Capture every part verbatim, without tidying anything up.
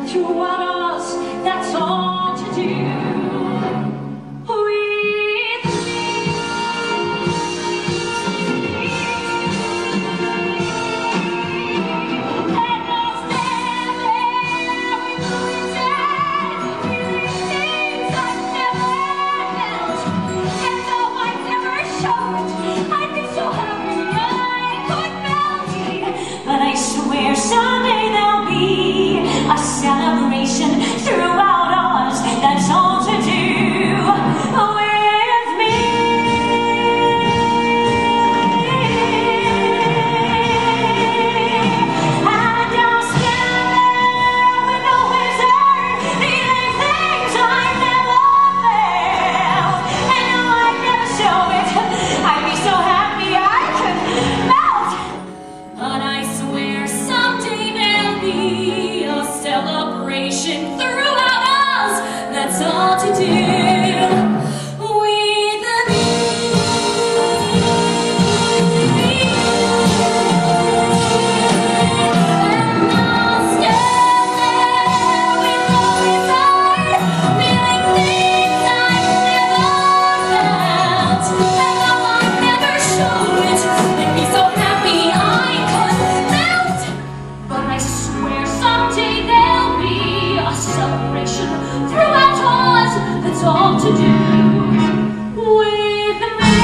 throughout us, that's all to do. Someday there'll be a celebration throughout us. That's all to do with me. And I'll stand there with no wizard, feeling things I never felt. And though I'd never show it, I'd be so happy I could melt. But I swear someday there'll be a celebration throughout us. That's all to do with me. And I'll stand there with no desire, feeling things I never felt. And though I never show it, I'd be so happy I could melt. But I swear someday there'll be a celebration throughout us. That's all to do with me.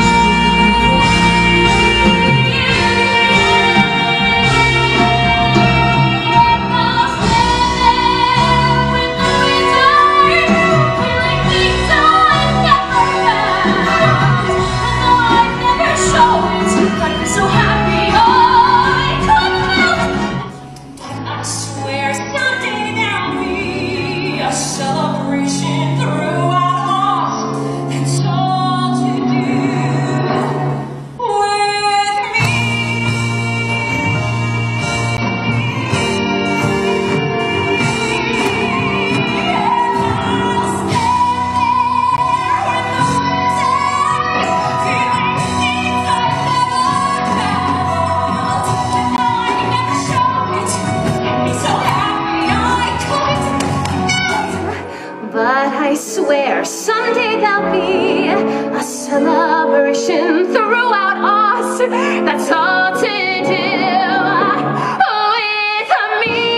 And I'll stand there with no desire, feeling things I never felt. And though I'd never show it, I'd be so happy I could melt. I swear someday there'll be a celebration throughout us. That's all to do with me. And I'll stand there with no desire, feeling things I never felt. And though I never show it, I'd be so happy I could. But I swear someday there'll be a celebration throughout us. That's all to do with me.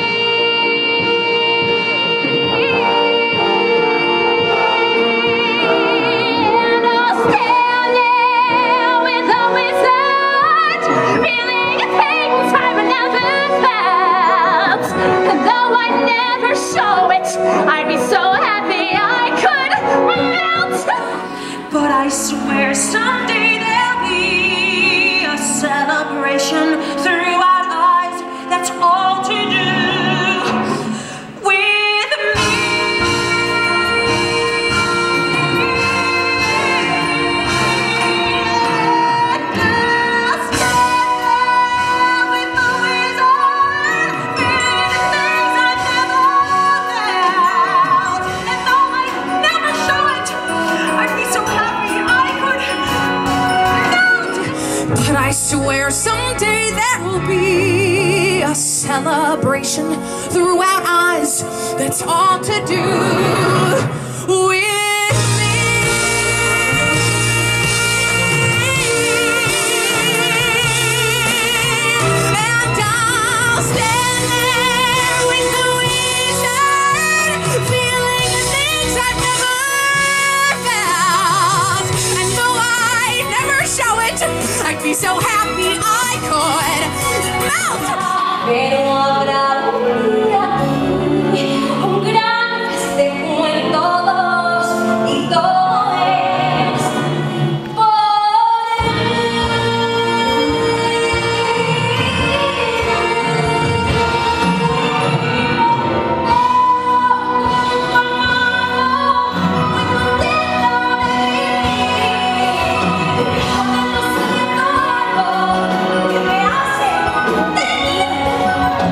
And I'll stand there with a wizard, feeling things I've never felt. And though I never show it, I'd be so happy I could melt. But I swear someday there'll be a celebration throughout us. That's all to do with me. And I'll stand there with the wizard, feeling things I never felt. And though I never show it, I'd be so happy I could melt. But I swear someday there will be a celebration throughout us. That's all to do with me. And I'll stand there with the wizard, feeling the things I've never felt. And though I never show it, I'd be so happy I could melt. Pero habrá un día, un gran festejo en todos y todo es por mí.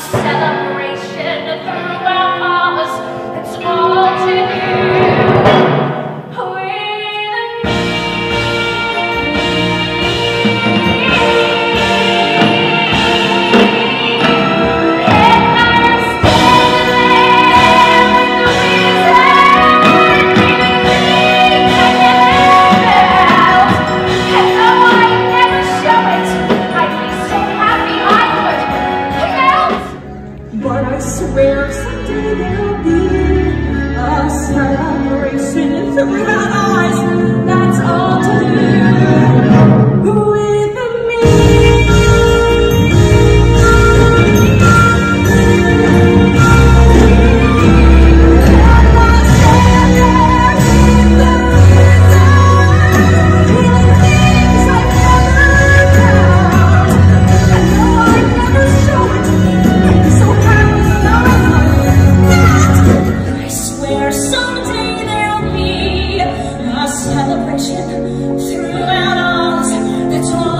Celebration throughout all, that's all.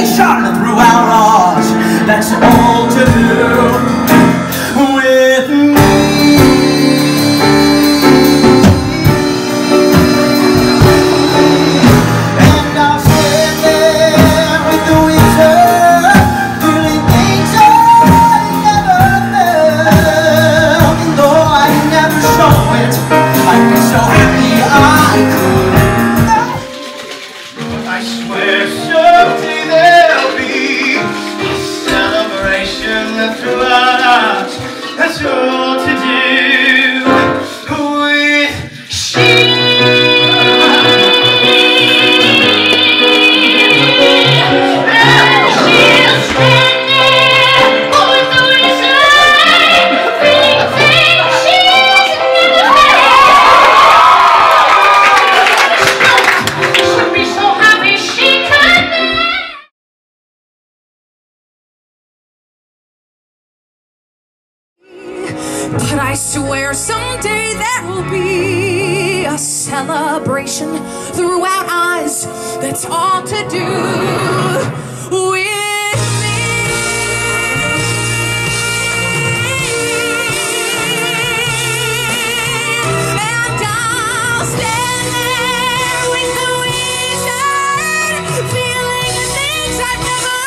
Compilation throughout ours. That's all to do with me. And I'll stand there with the wizard, feeling things I never felt. And though I never show it, I'd be so happy I could. I swear someday there'll be a celebration throughout us. That's all to do with she. But I swear someday there will be a celebration throughout us. That's all to do with me. And I'll stand there with the wizard, feeling the things I've never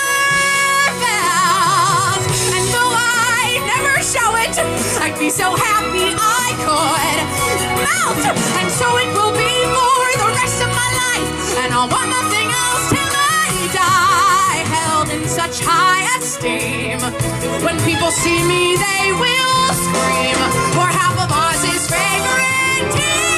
felt. And though I never show it, I'd be so happy I could melt. And so it will be for the rest of my life, and I'll want nothing else till I die, held in such high esteem. When people see me, they will scream, for half of Oz's favorite team.